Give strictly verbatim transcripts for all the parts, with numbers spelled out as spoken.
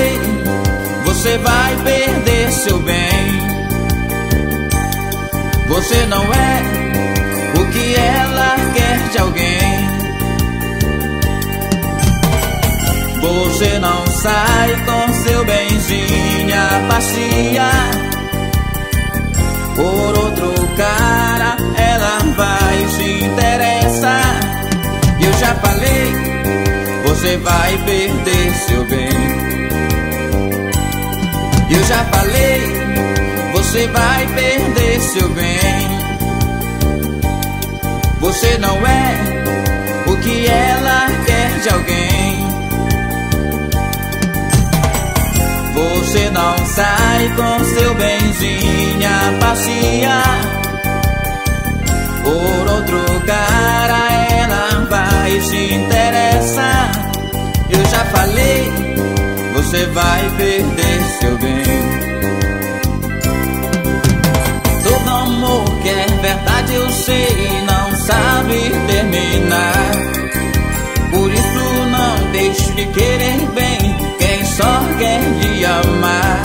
falei, você vai perder seu bem. Você não é o que ela quer de alguém. Você não sai com seu benzinho a passear. Por outro cara ela vai se interessar. Eu já falei, você vai perder seu bem. Eu já falei, você vai perder seu bem. Você não é o que ela quer de alguém. Você não sai com seu benzinho a passear. Por outro cara ela vai se interessar. Eu já falei, você vai perder seu bem. Todo amor que é verdade eu sei não sabe terminar. Por isso não deixe de querer bem quem só quer te amar.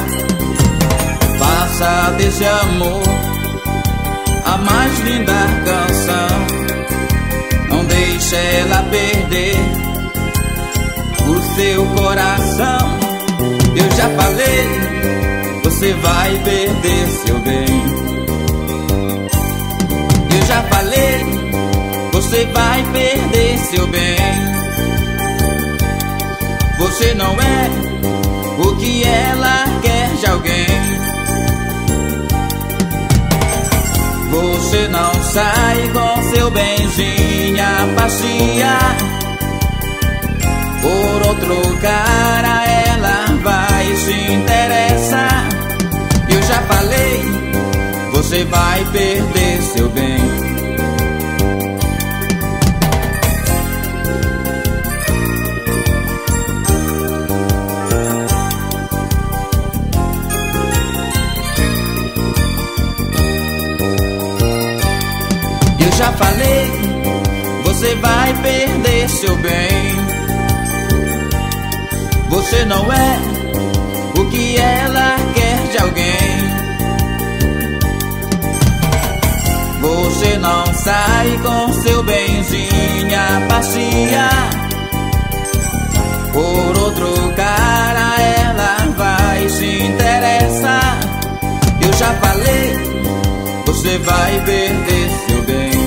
Faça desse amor a mais linda canção. Não deixe ela perder o seu coração. Eu já falei, você vai perder seu bem. Eu já falei, você vai perder seu bem. Você não é o que ela quer de alguém. Você não sai com seu benzinho a passear. Por outro cara ela vai se interessar. Eu já falei, você vai perder seu bem. Eu já falei, você vai perder seu bem. Você não é o que ela quer de alguém. Você não sai com seu benzinho a passear. Por outro cara ela vai se interessar. Eu já falei, você vai perder seu bem.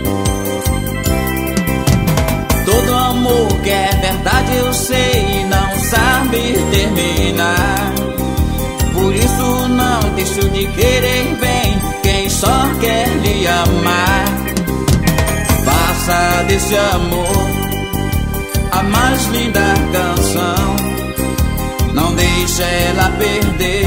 Todo amor que é verdade eu sei não sabe terminar. Por isso não deixo de querer bem quem só quer lhe amar. Faça desse amor a mais linda canção. Não deixe ela perder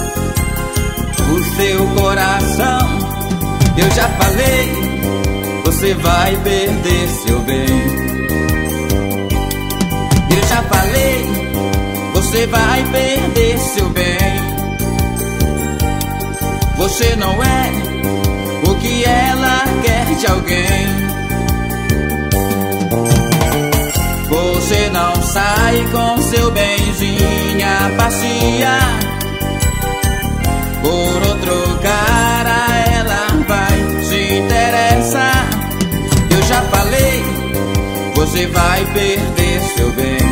o seu coração. Eu já falei, você vai perder seu bem. Eu já falei, você vai perder seu bem. Você não é o que ela quer de alguém. Você não sai com seu benzinho a passear. Por outro cara ela vai se interessar. Eu já falei, você vai perder seu bem.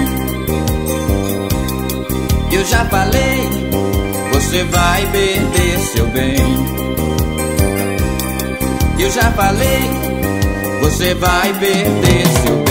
Eu já falei, você vai perder seu bem. Eu já falei, você vai perder seu bem.